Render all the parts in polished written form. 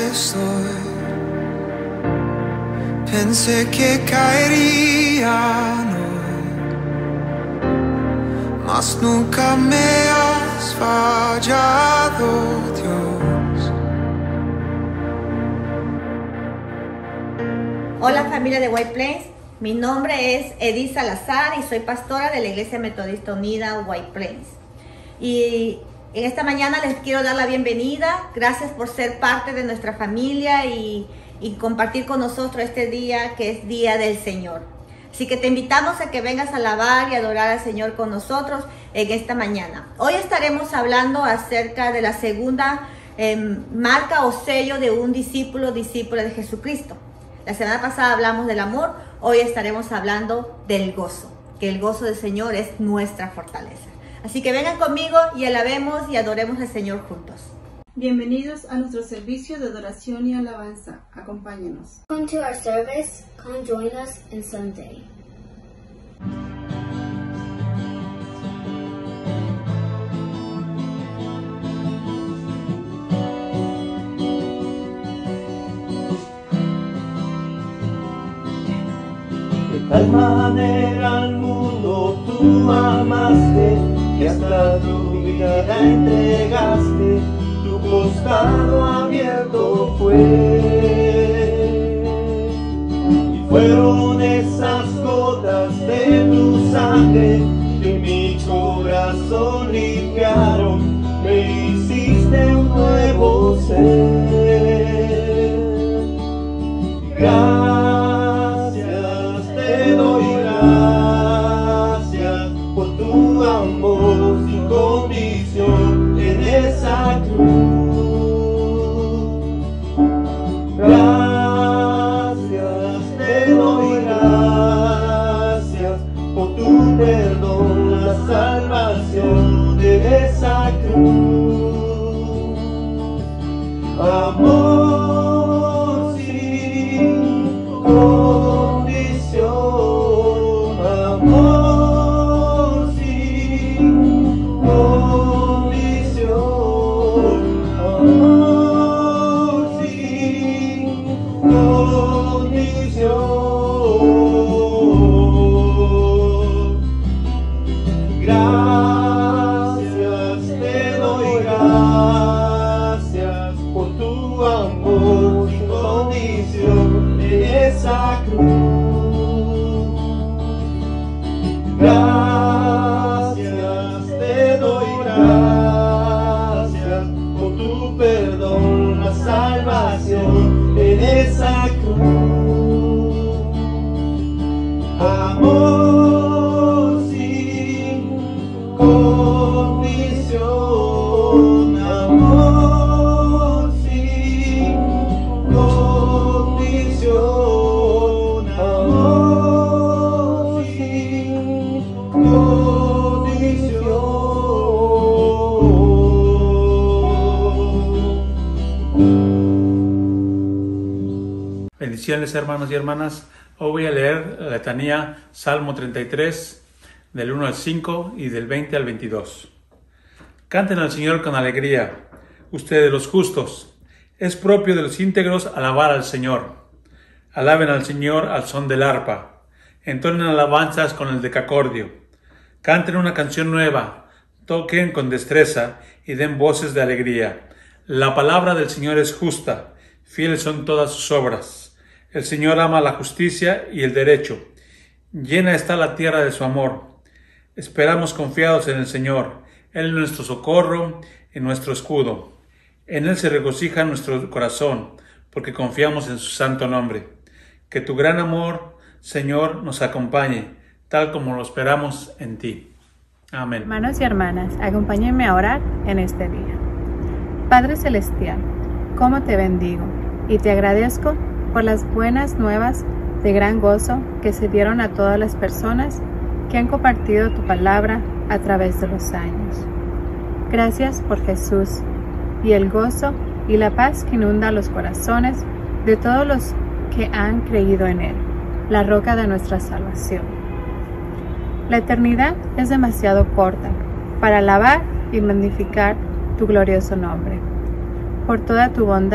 estoy. Pensé que caerían hoy, mas nunca me has fallado, Dios. Hola familia de White Plains, mi nombre es Edith Salazar y soy pastora de la Iglesia Metodista Unida White Plains. Y en esta mañana les quiero dar la bienvenida. Gracias por ser parte de nuestra familia y compartir con nosotros este día que es Día del Señor. Así que te invitamos a que vengas a alabar y adorar al Señor con nosotros en esta mañana. Hoy estaremos hablando acerca de la segunda marca o sello de un discípulo de Jesucristo. La semana pasada hablamos del amor, hoy estaremos hablando del gozo, que el gozo del Señor es nuestra fortaleza. Así que vengan conmigo y alabemos y adoremos al Señor juntos. Bienvenidos a nuestro servicio de adoración y alabanza. Acompáñenos. Welcome to our service. Come join us in Sunday. De tal manera al mundo tú amaste, que hasta tu vida entregaste, tu costado abierto fue. Y fueron esas gotas de tu sangre que mi corazón limpiaron, me hiciste un nuevo ser. Gracias te doy, gracias por tu amor sin condición en esa cruz. Gracias te doy, gracias por tu perdón, la salvación de esa cruz. Amor sin condición, amor sin condición, amor sin condición. Gracias te doy, gracias por tu amor sin condición en esa cruz. Gracias te doy, gracias por tu perdón, la salvación en esa cruz. Amor sin condición, amor sin condición, amor sin condición. Bendiciones, hermanos y hermanas. Hoy voy a leer la letanía Salmo 33 del 1 al 5 y del 20 al 22. Canten al Señor con alegría, ustedes los justos. Es propio de los íntegros alabar al Señor. Alaben al Señor al son del arpa. Entonen alabanzas con el decacordio. Canten una canción nueva. Toquen con destreza y den voces de alegría. La palabra del Señor es justa. Fieles son todas sus obras. El Señor ama la justicia y el derecho. Llena está la tierra de su amor. Esperamos confiados en el Señor. Él es nuestro socorro y nuestro escudo. En Él se regocija nuestro corazón, porque confiamos en su santo nombre. Que tu gran amor, Señor, nos acompañe, tal como lo esperamos en ti. Amén. Hermanos y hermanas, acompáñenme a orar en este día. Padre Celestial, cómo te bendigo y te agradezco por las buenas nuevas de gran gozo que se dieron a todas las personas que han compartido tu palabra a través de los años. Gracias por Jesús y el gozo y la paz que inunda los corazones de todos los que han creído en Él, la roca de nuestra salvación. La eternidad es demasiado corta para alabar y magnificar tu glorioso nombre. Por toda tu bondad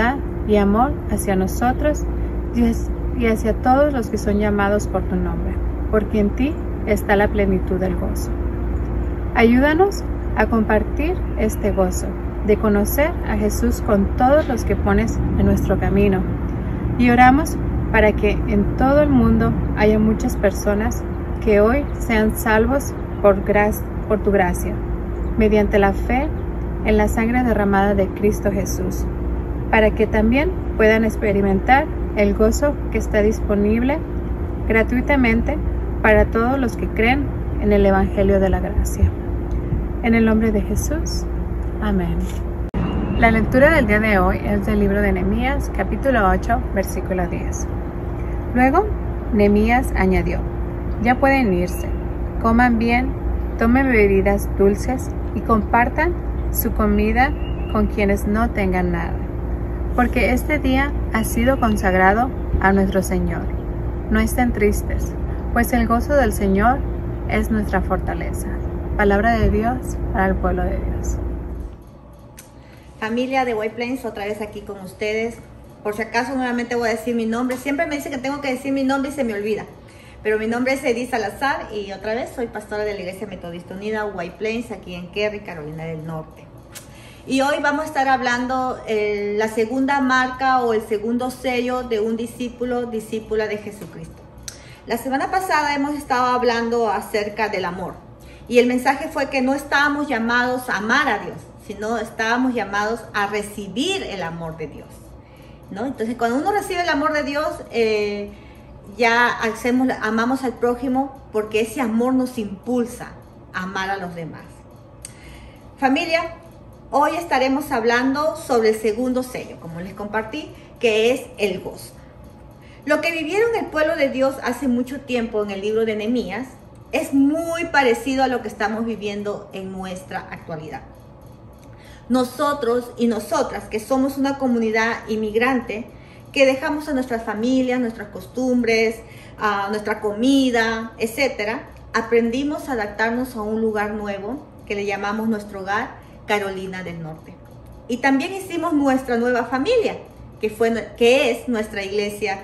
y amor hacia nosotros y hacia todos los que son llamados por tu nombre, porque en ti está la plenitud del gozo. Ayúdanos a compartir este gozo, de conocer a Jesús con todos los que pones en nuestro camino. Y oramos para que en todo el mundo haya muchas personas que hoy sean salvos por tu gracia, mediante la fe en la sangre derramada de Cristo Jesús, para que también puedan experimentar el gozo que está disponible gratuitamente para todos los que creen en el Evangelio de la Gracia. En el nombre de Jesús. Amén. La lectura del día de hoy es del libro de Nehemías, capítulo 8, versículo 10. Luego, Nehemías añadió: ya pueden irse, coman bien, tomen bebidas dulces y compartan su comida con quienes no tengan nada, porque este día ha sido consagrado a nuestro Señor. No estén tristes, pues el gozo del Señor es nuestra fortaleza. Palabra de Dios para el pueblo de Dios. Familia de White Plains, otra vez aquí con ustedes. Por si acaso nuevamente voy a decir mi nombre. Siempre me dicen que tengo que decir mi nombre y se me olvida. Pero mi nombre es Edith Salazar y otra vez soy pastora de la Iglesia Metodista Unida White Plains, aquí en Kerry, Carolina del Norte. Y hoy vamos a estar hablando la segunda marca o el segundo sello de un discípula de Jesucristo. La semana pasada hemos estado hablando acerca del amor. Y el mensaje fue que no estábamos llamados a amar a Dios, sino estábamos llamados a recibir el amor de Dios, ¿no? Entonces, cuando uno recibe el amor de Dios, amamos al prójimo, porque ese amor nos impulsa a amar a los demás. Familia, hoy estaremos hablando sobre el segundo sello, como les compartí, que es el gozo. Lo que vivieron el pueblo de Dios hace mucho tiempo en el libro de Nehemías es muy parecido a lo que estamos viviendo en nuestra actualidad. Nosotros y nosotras, que somos una comunidad inmigrante, que dejamos a nuestras familias, nuestras costumbres, a nuestra comida, etcétera, aprendimos a adaptarnos a un lugar nuevo que le llamamos nuestro hogar, Carolina del Norte. Y también hicimos nuestra nueva familia, que es nuestra iglesia,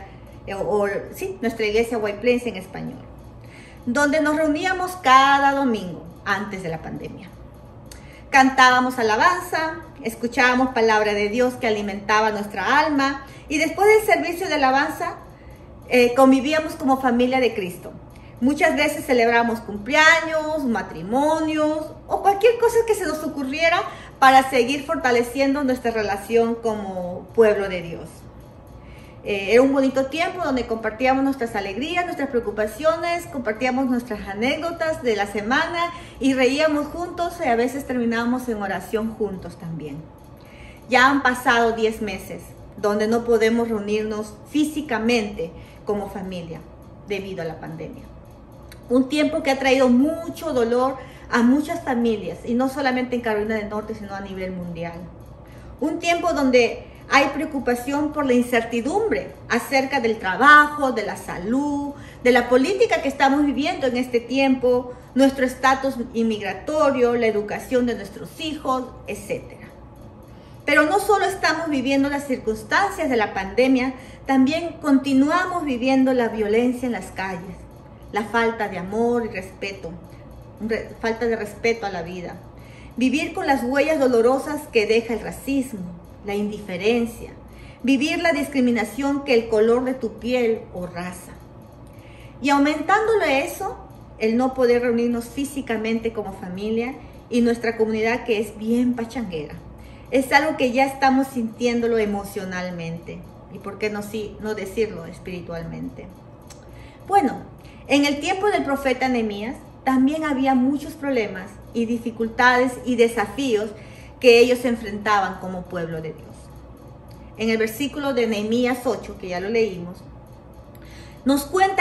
nuestra iglesia White Plains en español, donde nos reuníamos cada domingo antes de la pandemia. Cantábamos alabanza, escuchábamos palabra de Dios que alimentaba nuestra alma y después del servicio de alabanza convivíamos como familia de Cristo. Muchas veces celebramos cumpleaños, matrimonios o cualquier cosa que se nos ocurriera para seguir fortaleciendo nuestra relación como pueblo de Dios. Era un bonito tiempo donde compartíamos nuestras alegrías, nuestras preocupaciones, compartíamos nuestras anécdotas de la semana y reíamos juntos y a veces terminábamos en oración juntos también. Ya han pasado 10 meses donde no podemos reunirnos físicamente como familia debido a la pandemia. Un tiempo que ha traído mucho dolor a muchas familias y no solamente en Carolina del Norte, sino a nivel mundial. Un tiempo donde hay preocupación por la incertidumbre acerca del trabajo, de la salud, de la política que estamos viviendo en este tiempo, nuestro estatus inmigratorio, la educación de nuestros hijos, etc. Pero no solo estamos viviendo las circunstancias de la pandemia, también continuamos viviendo la violencia en las calles, la falta de amor y respeto, falta de respeto a la vida, vivir con las huellas dolorosas que deja el racismo, la indiferencia, vivir la discriminación que el color de tu piel o raza. Y aumentándole eso, el no poder reunirnos físicamente como familia y nuestra comunidad que es bien pachanguera. Es algo que ya estamos sintiéndolo emocionalmente y por qué no decirlo espiritualmente. Bueno, en el tiempo del profeta Nehemías también había muchos problemas y dificultades y desafíos que ellos se enfrentaban como pueblo de Dios. En el versículo de Nehemías 8, que ya lo leímos, nos cuenta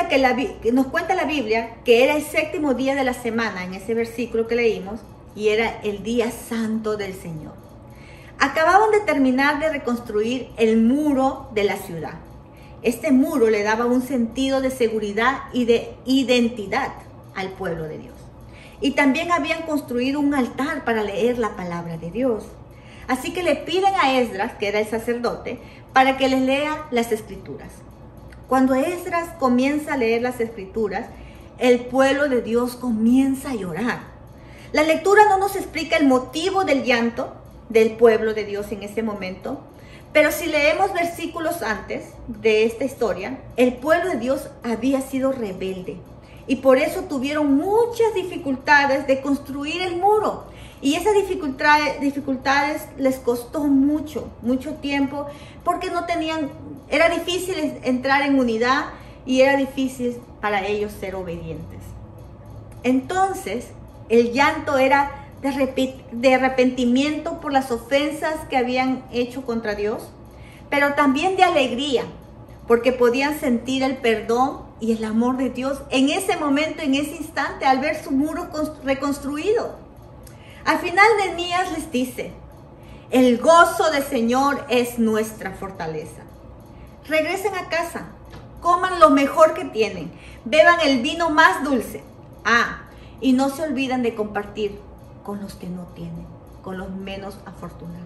la Biblia que era el séptimo día de la semana, en ese versículo que leímos, y era el día santo del Señor. Acababan de terminar de reconstruir el muro de la ciudad. Este muro le daba un sentido de seguridad y de identidad al pueblo de Dios. Y también habían construido un altar para leer la palabra de Dios. Así que le piden a Esdras, que era el sacerdote, para que les lea las escrituras. Cuando Esdras comienza a leer las escrituras, el pueblo de Dios comienza a llorar. La lectura no nos explica el motivo del llanto del pueblo de Dios en ese momento, pero si leemos versículos antes de esta historia, el pueblo de Dios había sido rebelde y por eso tuvieron muchas dificultades de construir el muro. Y esas dificultades les costó mucho tiempo porque era difícil entrar en unidad y era difícil para ellos ser obedientes. Entonces, el llanto era de arrepentimiento por las ofensas que habían hecho contra Dios, pero también de alegría, porque podían sentir el perdón y el amor de Dios en ese momento, en ese instante, al ver su muro reconstruido. Al final Nehemías les dice: el gozo del Señor es nuestra fortaleza. Regresen a casa, coman lo mejor que tienen, beban el vino más dulce. Y no se olviden de compartir con los que no tienen, con los menos afortunados.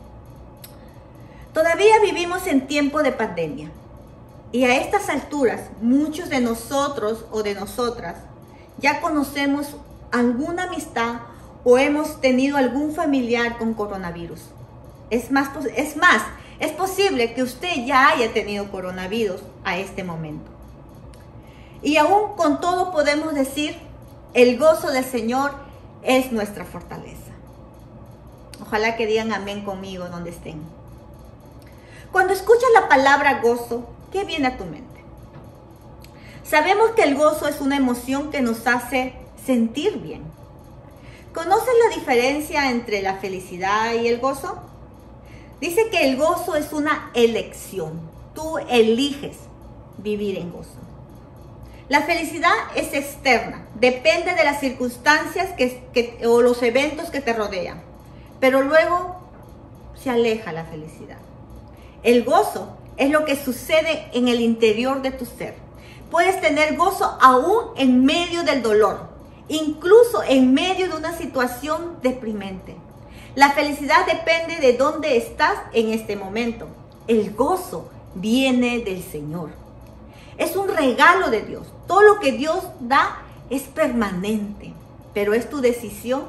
Todavía vivimos en tiempo de pandemia y a estas alturas muchos de nosotros o de nosotras ya conocemos alguna amistad o hemos tenido algún familiar con coronavirus. Es posible que usted ya haya tenido coronavirus a este momento. Y aún con todo podemos decir: el gozo del Señor es nuestra fortaleza. Ojalá que digan amén conmigo donde estén. Cuando escuchas la palabra gozo, ¿qué viene a tu mente? Sabemos que el gozo es una emoción que nos hace sentir bien. ¿Conoces la diferencia entre la felicidad y el gozo? Dice que el gozo es una elección. Tú eliges vivir en gozo. La felicidad es externa, depende de las circunstancias o los eventos que te rodean, pero luego se aleja la felicidad. El gozo es lo que sucede en el interior de tu ser. Puedes tener gozo aún en medio del dolor, incluso en medio de una situación deprimente. La felicidad depende de dónde estás en este momento. El gozo viene del Señor. Es un regalo de Dios. Todo lo que Dios da es permanente, pero es tu decisión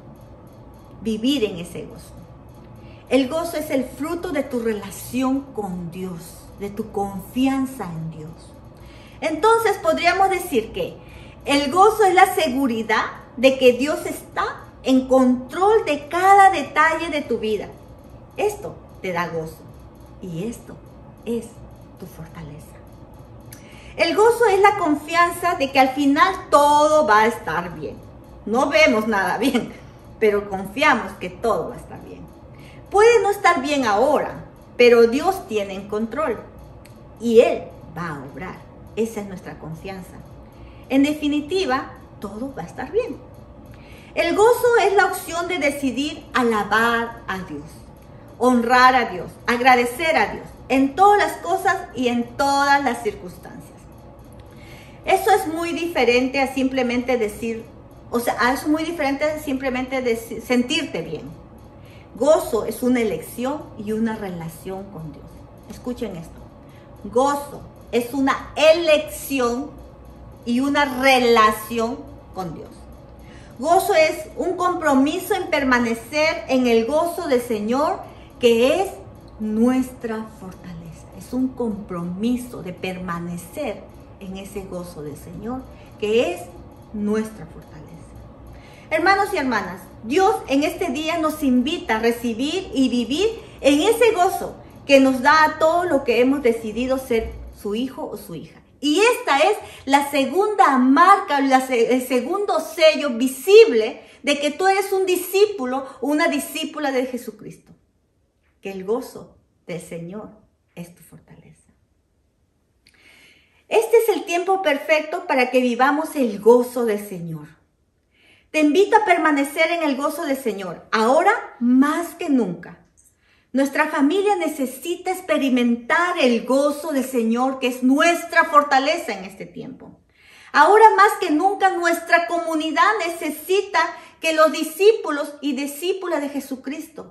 vivir en ese gozo. El gozo es el fruto de tu relación con Dios, de tu confianza en Dios. Entonces podríamos decir que el gozo es la seguridad de que Dios está en control de cada detalle de tu vida. Esto te da gozo y esto es tu fortaleza. El gozo es la confianza de que al final todo va a estar bien. No vemos nada bien, pero confiamos que todo va a estar bien. Puede no estar bien ahora, pero Dios tiene en control y Él va a obrar. Esa es nuestra confianza. En definitiva, todo va a estar bien. El gozo es la opción de decidir alabar a Dios, honrar a Dios, agradecer a Dios en todas las cosas y en todas las circunstancias. Eso es muy diferente a simplemente decir, es muy diferente a simplemente sentirte bien. Gozo es una elección y una relación con Dios. Escuchen esto. Gozo es una elección y una relación con Dios. Gozo es un compromiso en permanecer en el gozo del Señor, que es nuestra fortaleza. Es un compromiso de permanecer en ese gozo del Señor, que es nuestra fortaleza. Hermanos y hermanas, Dios en este día nos invita a recibir y vivir en ese gozo que nos da a todo lo que hemos decidido ser su hijo o su hija. Y esta es la segunda marca, el segundo sello visible de que tú eres un discípulo o una discípula de Jesucristo. Que el gozo del Señor es tu fortaleza. Este es el tiempo perfecto para que vivamos el gozo del Señor. Te invito a permanecer en el gozo del Señor, ahora más que nunca. Nuestra familia necesita experimentar el gozo del Señor, que es nuestra fortaleza en este tiempo. Ahora más que nunca nuestra comunidad necesita que los discípulos y discípulas de Jesucristo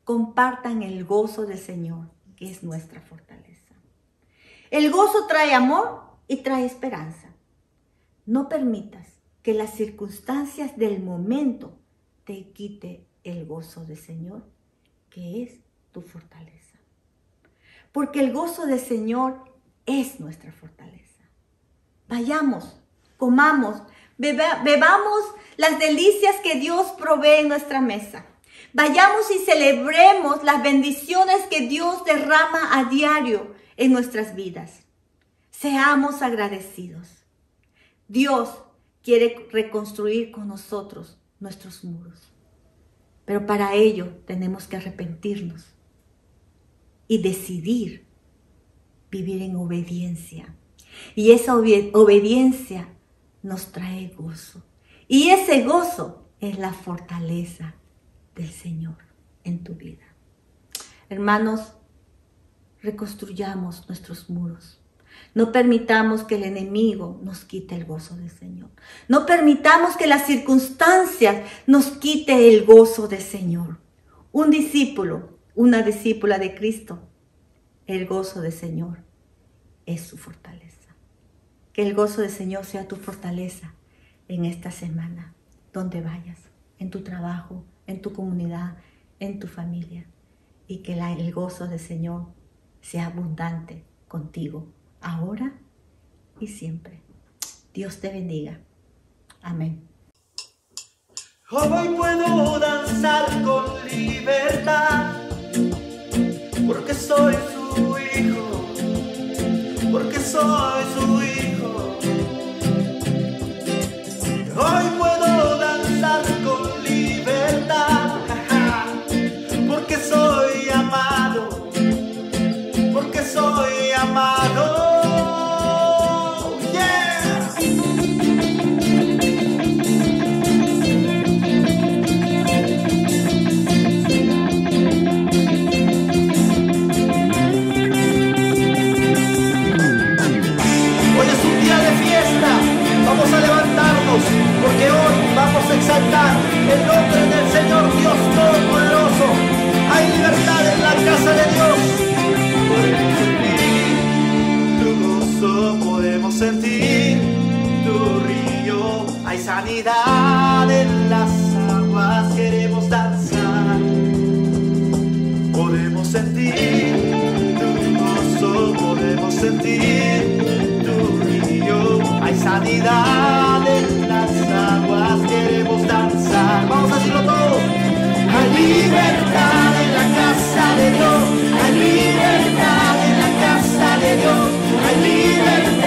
compartan el gozo del Señor, que es nuestra fortaleza. El gozo trae amor y trae esperanza. No permitas que las circunstancias del momento te quite el gozo del Señor, que es tu fortaleza. Porque el gozo del Señor es nuestra fortaleza. Vayamos, comamos, bebamos las delicias que Dios provee en nuestra mesa. Vayamos y celebremos las bendiciones que Dios derrama a diario en nuestras vidas. Seamos agradecidos. Dios quiere reconstruir con nosotros nuestros muros. Pero para ello tenemos que arrepentirnos y decidir vivir en obediencia. Y esa obediencia nos trae gozo. Y ese gozo es la fortaleza del Señor en tu vida. Hermanos, reconstruyamos nuestros muros. No permitamos que el enemigo nos quite el gozo del Señor. No permitamos que las circunstancias nos quite el gozo del Señor. Un discípulo, una discípula de Cristo, el gozo del Señor es su fortaleza. Que el gozo del Señor sea tu fortaleza en esta semana, donde vayas, en tu trabajo, en tu comunidad, en tu familia. Y que el gozo del Señor sea abundante contigo, ahora y siempre. Dios te bendiga. Amén. Hoy puedo danzar con libertad, porque soy su hijo, porque soy su hijo. Hoy puedo danzar con libertad, porque soy amado, porque soy amado. Vamos a levantarnos, porque hoy vamos a exaltar el nombre del Señor Dios Todopoderoso. Hay libertad en la casa de Dios. Podemos sentir tu río. Hay sanidad en las aguas, queremos danzar. Podemos sentir tu gozo, podemos sentir tu río. Hay sanidad en las aguas, queremos danzar. Vamos a decirlo todos. Hay libertad en la casa de Dios. Hay libertad en la casa de Dios. Hay libertad.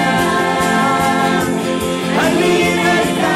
Hay libertad.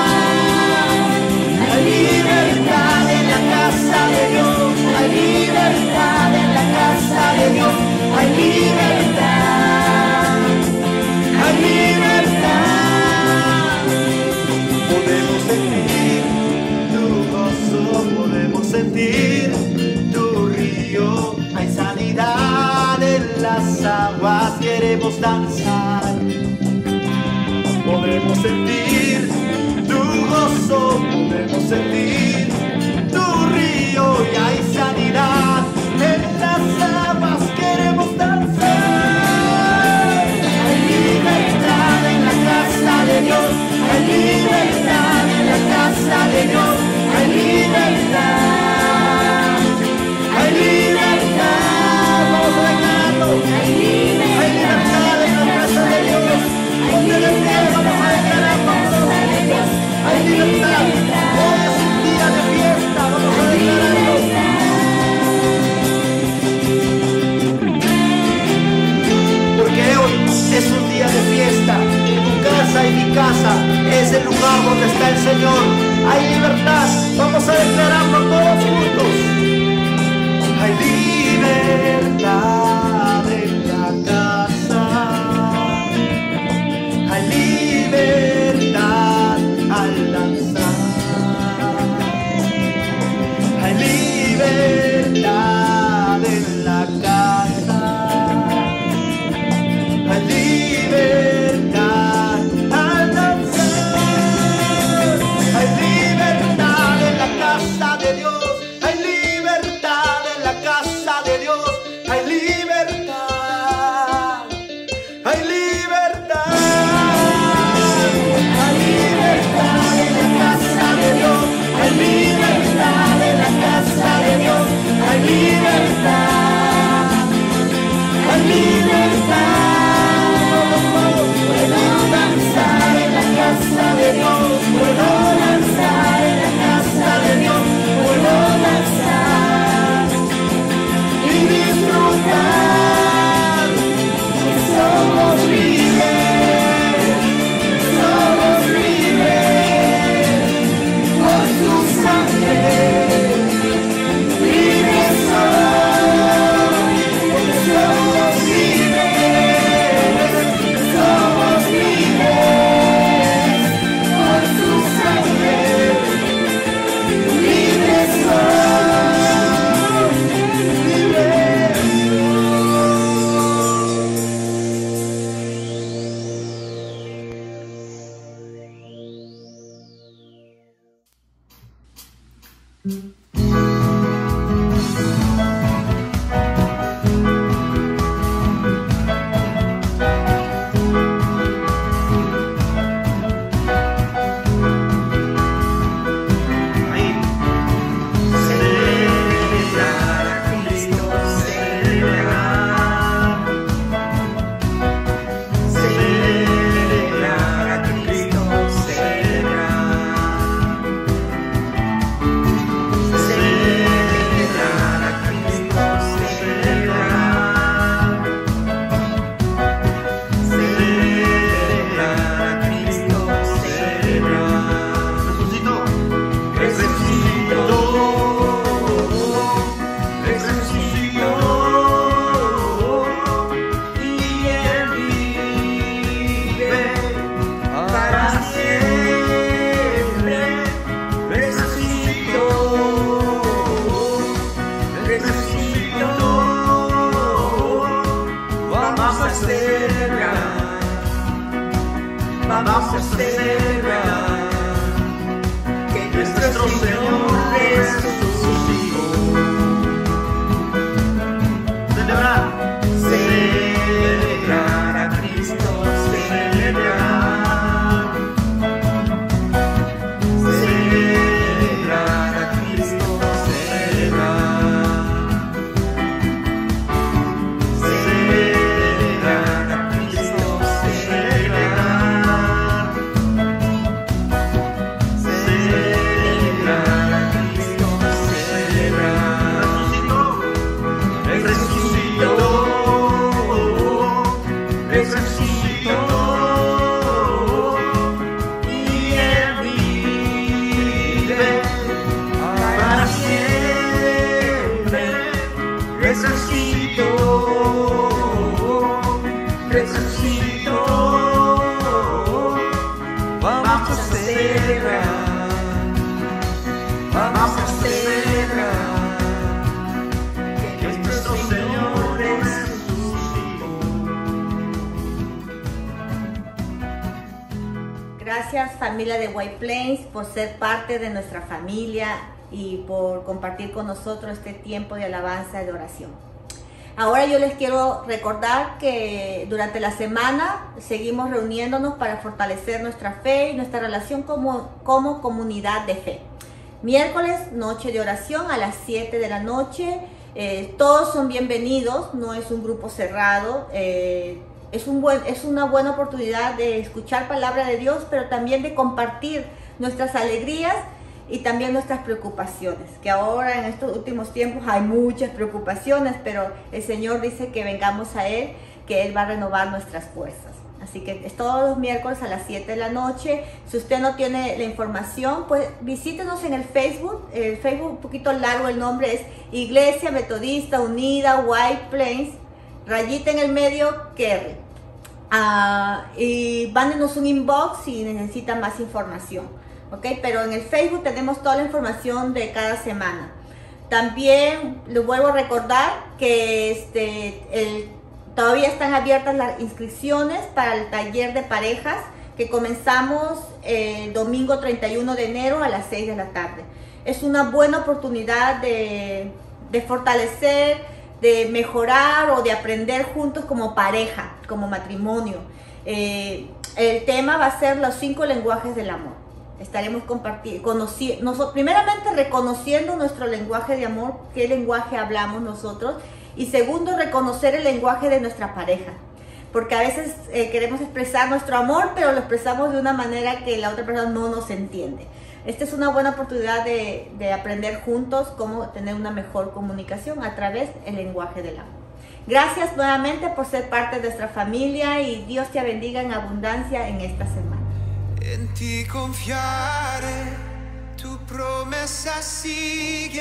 Hay libertad en la casa de Dios. Hay libertad en la casa de Dios. Hay libertad. Hay libertad. Podemos sentir tu gozo, podemos sentir tu río. Hay sanidad en las aguas, queremos danzar. Podemos sentir tu gozo, podemos sentir tu río. Y hay sanidad en las aguas, queremos danzar. Hay libertad en la casa de Dios. Hay libertad en la casa de Dios. Hay libertad. Hay libertad. Vamos a declararlo. Hay libertad en la casa de Dios. Ponte de pie, vamos a declararlo. Hay libertad. Hoy es un día Vamos a celebrar que nuestro Señor resucitó. Celebrar, celebrar a Cristo, celebrar, celebrar a Cristo, celebrar, celebrar a Cristo, celebrar. Vamos a celebrar, vamos a celebrar que nuestro Señor resucitó. Gracias, familia de White Plains, por ser parte de nuestra familia y por compartir con nosotros este tiempo de alabanza y de oración. Ahora yo les quiero recordar que durante la semana seguimos reuniéndonos para fortalecer nuestra fe y nuestra relación como comunidad de fe. Miércoles, noche de oración a las 7 de la noche. Todos son bienvenidos, no es un grupo cerrado. Es una buena oportunidad de escuchar palabra de Dios, pero también de compartir nuestras alegrías y también nuestras preocupaciones, que ahora en estos últimos tiempos hay muchas preocupaciones, pero el Señor dice que vengamos a Él, que Él va a renovar nuestras fuerzas. Así que es todos los miércoles a las 7 de la noche. Si usted no tiene la información, pues visítenos en el Facebook. El Facebook un poquito largo, el nombre es Iglesia Metodista Unida White Plains, rayita en el medio, Kerry. Y mándenos un inbox si necesitan más información. Okay, pero en el Facebook tenemos toda la información de cada semana. También les vuelvo a recordar que todavía están abiertas las inscripciones para el taller de parejas que comenzamos el domingo 31 de enero a las 6 de la tarde. Es una buena oportunidad de fortalecer, de mejorar o de aprender juntos como pareja, como matrimonio. El tema va a ser los 5 lenguajes del amor. Estaremos compartiendo, primeramente reconociendo nuestro lenguaje de amor, qué lenguaje hablamos nosotros, y segundo, reconocer el lenguaje de nuestra pareja, porque a veces queremos expresar nuestro amor, pero lo expresamos de una manera que la otra persona no nos entiende. Esta es una buena oportunidad de aprender juntos cómo tener una mejor comunicación a través del lenguaje del amor. Gracias nuevamente por ser parte de nuestra familia y Dios te bendiga en abundancia en esta semana. En ti confiaré, tu promesa sigue